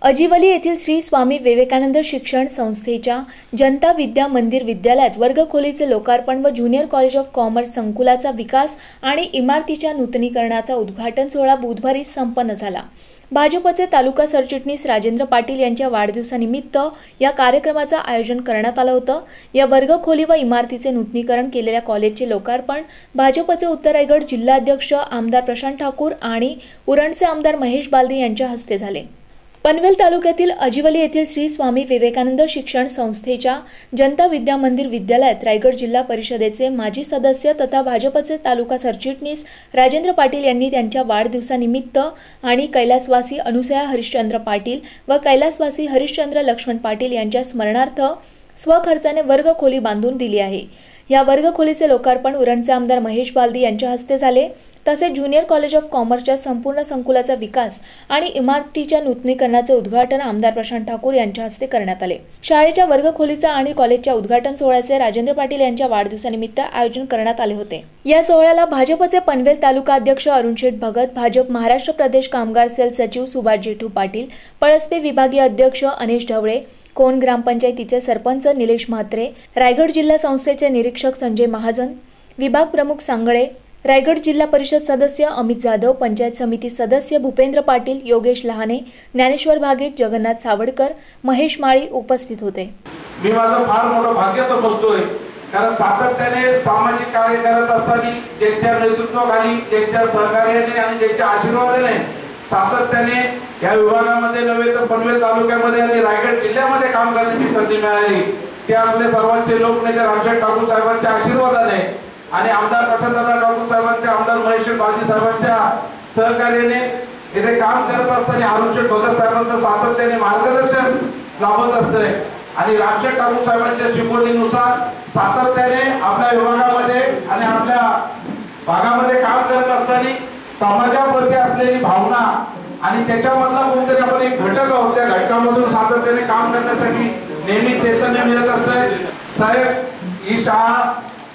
अजिवली येथील श्री स्वामी विवेकानंद शिक्षण संस्थेच्या जनता विद्या मंदिर विद्यालयात वर्गखोलीचे लोकार्पण व ज्युनियर कॉलेज ऑफ कॉमर्स संकुलाचा विकास आणि इमारतीच्या नूतनीकरणाचा उद्घाटन सोहळा बुधवारी संपन्न झाला। भाजपचे तालुका सरचिटणीस राजेंद्र पाटील यांच्या वाढदिवसानिमित्त या कार्यक्रमाचे आयोजन करण्यात आले होते। या वर्गखोली व इमारतीचे नूतनीकरण केलेल्या कॉलेजचे लोकार्पण भाजपचे उत्तर रायगड जिल्हाध्यक्ष आमदार प्रशांत ठाकूर आणि उरणचे आमदार महेश बालदी यांच्या हस्ते झाले। पनवेल तालुक्यातील अजिवली येथील श्री स्वामी विवेकानंद शिक्षण संस्थेच्या जनता विद्या मंदिर विद्यालयात रायगड जिल्हा परिषदेचे माजी सदस्य तथा भाजपचे तालुका सरचिटणीस राजेंद्र पाटील यांनी त्यांच्या वाढदिवसानिमित्त आणि कैलासवासी अनुसया हरिश्चंद्र पाटील व कैलासवासी हरिश्चंद्र लक्ष्मण पाटील यांच्या स्मरणार्थ स्वखर्चाने वर्गखोली बांधून दिली आहे। या वर्गखोलीचे लोकार्पण उरणचे आमदार महेश बालदी यांच्या हस्ते झाले। तसेच ज्युनियर कॉलेज ऑफ कॉमर्सच्या संपूर्ण संकुलाचा विकास आणि इमारतीच्या नूतनीकरणाचे उद्घाटन आमदार प्रशांत ठाकूर यांच्या हस्ते करण्यात आले। शाळेच्या वर्गखोलीचा आणि कॉलेजच्या उद्घाटन सोहळ्याचे राजेंद्र पाटील यांच्या वाढदिवसानिमित्त आयोजन करण्यात आले होते। या सोहळ्याला भाजपचे पनवेल तालुका अध्यक्ष अरुण शेठ भगत, भाजप महाराष्ट्र प्रदेश कामगार सेल सचिव सुभाष जेठू पाटील, पळसपे विभागीय अध्यक्ष अनिश ढवळे, कोण ग्रामपंचायतीचे सरपंच निलेश म्हात्रे, रायगड जिल्हा संस्थेचे निरीक्षक संजय महाजन, विभाग प्रमुख सांगळे, रायगड जिल्हा परिषद सदस्य अमित जाधव, पंचायत समिती सदस्य भूपेंद्र पाटील, योगेश लहाने, ज्ञानेश्वर भागीत, जगन्नाथ सावडकर, महेश माळी उपस्थित होते। मी माझं फार मोठं भाग्य समजतोय, कारण सातत्याने सामाजिक कार्य करत असताना त्यांच्या नेतृत्वाखाली, त्यांच्या सहकार्याने आणि त्यांच्या आशीर्वादाने सातत्याने या विभागामध्ये नव्हे तर पनवेल तालुक्यामध्ये आणि रायगड जिल्ह्यामध्ये काम करण्याची संधी मिळाली। ते आपले सर्वांचे लोकनेते रामशेठ ठाकूर साहेबांच्या आशीर्वादाने आणि आमदार प्रशांतदादा ठाकूर साहेबांच्या, आमदार महेश बालदी साहेबांच्या सहकार्याने इथे काम करत असताना अरुण शेठ भगत साहेबांचं सातत्याने मार्गदर्शन लाभत असते आणि रामशेठ ठाकूर साहेबांच्या शिकवणीनुसार सातत्याने आपल्या विभागामध्ये आणि आपल्या भागामध्ये काम करत असताना समाजाप्रती असलेली भावना आणि त्याच्यामधला कोणतरी आपण एक घटक आहोत, त्या घटकामधून सातत्याने काम करण्यासाठी नेहमी चैतन्य मिळत असते। साहेब, ही शाळा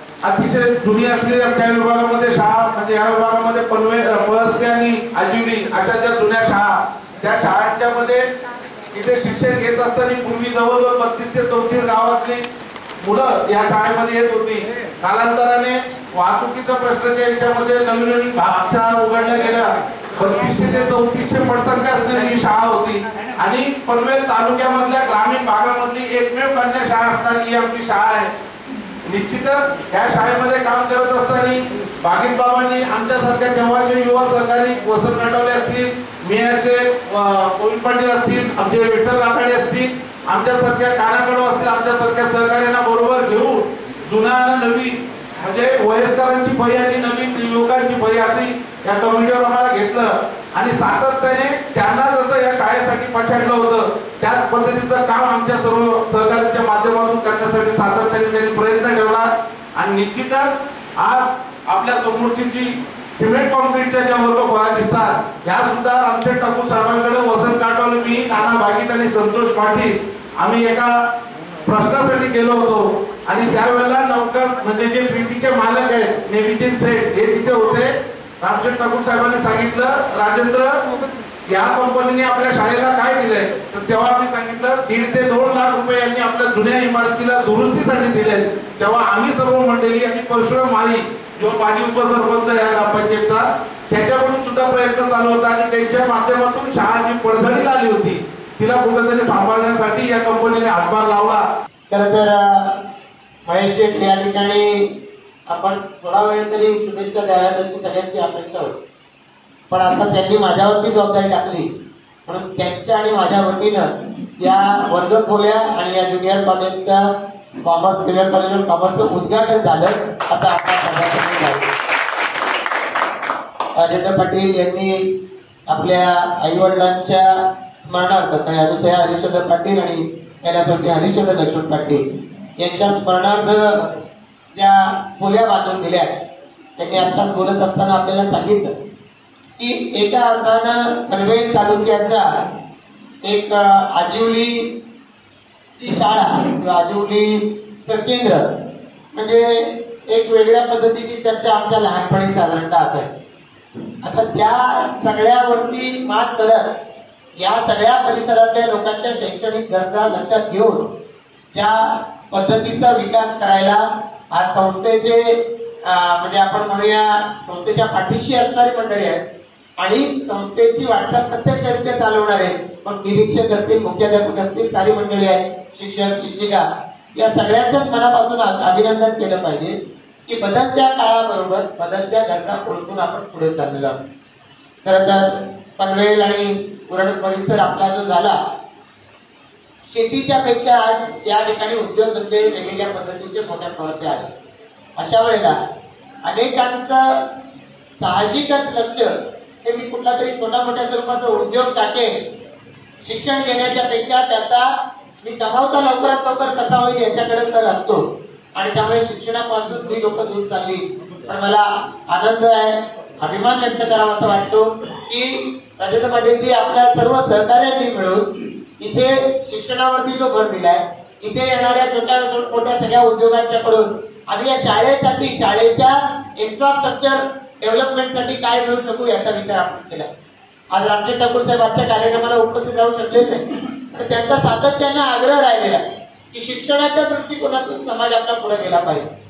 अतिशय जुनी असलेली त्या विभागामध्ये शाळा म्हणजे या विभागामध्ये पनवेल, पळसपे आणि अजिवली अशा ज्या जुन्या शाळा, त्या शाळांच्या मध्ये इथे शिक्षण घेत असताना पूर्वी जवळजवळ 32 ते 34 गावातली मुलं या शाळेमध्ये येत होती। कालांतराने वाहतुकीचा प्रश्नाच्या याच्यामध्ये नवीन शाळा उघडल्या गेल्या। 3200 ते 3400 पटसंख्या असलेली ही शाळा होती आणि पनवेल तालुक्यामधल्या ग्रामीण भागामधली एकमेव कन्या शाळा असणारी ही आमची शाळा आहे। निश्चितच या शाळेमध्ये काम करत असताना बागीत बाबांनी आमच्यासारख्या तेव्हाचे युवा सहकारी वसंत नटवले असतील, मियाचे गोविंद पाटील असतील, आमचे विठ्ठल आखाडे असतील, आमच्यासारख्या कानाकडो असतील, आमच्यासारख्या सहकार्यांना बरोबर घेऊन जुना आणि नवी म्हणजे वयस्करांची फळी आणि नवीन युवकांची फळी अशी या कमिटीवर आम्हाला घेतलं आणि सातत्याने त्यांना जसं या शाळेसाठी पछाडलं होतं त्याच पद्धतीचं काम आमच्या सर्व सहकार्यांच्या माध्यमातून करण्यासाठी सातत्याने त्यांनी प्रयत्न ठेवला आणि निश्चितच आज आपल्या समोरची जी सिमेंट कॉन्क्रीटच्या ज्या वर्गखोल्या दिसतात या सुद्धा रामशेठ ठाकूर साहेबांकडे वसंत काटवले, मी, काना भागीत आणि संतोष पाटील आम्ही एका प्रश्नासाठी गेलो होतो आणि त्यावेळेला नौकर म्हणजे जे पीटीचे मालक आहेत नेव्हीचे सेठ हे तिथे होते। रामशेठ ठाकूर साहेबांनी सांगितलं, राजेंद्र या कंपनीने आपल्या शाळेला काय दिलंय, तर तेव्हा आम्ही सांगितलं 1.5 ते 2 लाख रुपये यांनी आपल्या जुन्या इमारतीला दुरुस्तीसाठी दिले। तेव्हा आम्ही सर्व मंडळी आणि परशुराम माळी जो माजी उपसरपंच या ग्रामपंचायतचा त्याच्याकडून सुद्धा प्रयत्न चालू होता आणि त्यांच्या माध्यमातून शाळा जी पडझडीला आली होती तिला कुठेतरी सांभाळण्यासाठी या कंपनीने हातभार लावला। खरं तर महेश शेठ या ठिकाणी आपण थोडा वेळ तरी शुभेच्छा द्याव्यात अशी सगळ्यांची अपेक्षा होती, पण आता त्यांनी माझ्यावरती जबाबदारी टाकली म्हणून त्यांच्या आणि माझ्या वतीनं या वर्गखोल्या आणि या ज्युनियर कॉलेजच्या कॉमर्स ज्युनियर कॉलेज ऑफ कॉमर्सचं उद्घाटन झालं असं आपण सगळ्यांनी राजेंद्र पाटील यांनी आपल्या आई वडिलांच्या स्मरणार्थ अनुसया हरिश्चंद्र पाटील आणि कैलासवासी हरिश्चंद्र लक्ष्मण पाटील यांच्या स्मरणार्थ ज्या खोल्या बांधून दिल्या त्यांनी आत्ताच बोलत असताना आपल्याला सांगितलं की एका अर्थानं पनवेल तालुक्याचा एक आजिवलीची शाळा किंवा आजिवलीचं केंद्र म्हणजे एक वेगळ्या पद्धतीची चर्चा आमच्या लहानपणी साधारणतः असायची। आता त्या सगळ्यावरती मात करत या सगळ्या परिसरातल्या लोकांच्या शैक्षणिक गरजा लक्षात घेऊन ज्या पद्धतीचा विकास करायला आज संस्थेचे म्हणजे आपण म्हणूया संस्थेच्या पाठीशी असणारी मंडळी आहेत आणि संस्थेची वाटचाल प्रत्यक्षरित्या चालवणारे पण निरीक्षक असतील, मुख्याध्यापक असतील, सारी मंडळी आहेत, शिक्षक शिक्षिका, या सगळ्यांचंच मनापासून अभिनंदन केलं पाहिजे की बदलत्या काळाबरोबर बदलत्या गरजा ओळखून आपण पुढे चाललेलो आहोत. खरं तर पनवेल आणि उरण परिसर आपला जो झाला, शेतीच्या पेक्षा आज या ठिकाणी उद्योगधंदे वेगवेगळ्या पद्धतीचे मोठ्या प्रमाणात आले. अशा वेळेला अनेकांचं साहजिकच लक्ष हे मी कुठला तरी छोटा मोठ्या स्वरूपाचा उद्योग टाकेन, शिक्षण घेण्याच्या पेक्षा त्याचा मी कमावता लवकरात लवकर कसा होईल याच्याकडे तर असतो आणि त्यामुळे शिक्षणापासून ही लोक दूर चालली. पण मला आनंद आहे, अभिमान व्यक्त करावा असं वाटतो की रजत पाटील आपल्या सर्व सहकार्यांनी मिळून इथे शिक्षणावरती जो भर दिलाय, इथे येणाऱ्या छोट्या मोठ्या सगळ्या उद्योगांच्याकडून आम्ही या शाळेसाठी, शाळेच्या इन्फ्रास्ट्रक्चर डेव्हलपमेंटसाठी काय मिळू शकू याचा विचार आपण केला. आज रामचंद्र ठाकूर साहेब आजच्या कार्यक्रमाला उपस्थित राहू शकले नाही, तर त्यांचा सातत्याने आग्रह राहिलेला की शिक्षणाच्या दृष्टिकोनातून समाज आपला पुढे गेला पाहिजे.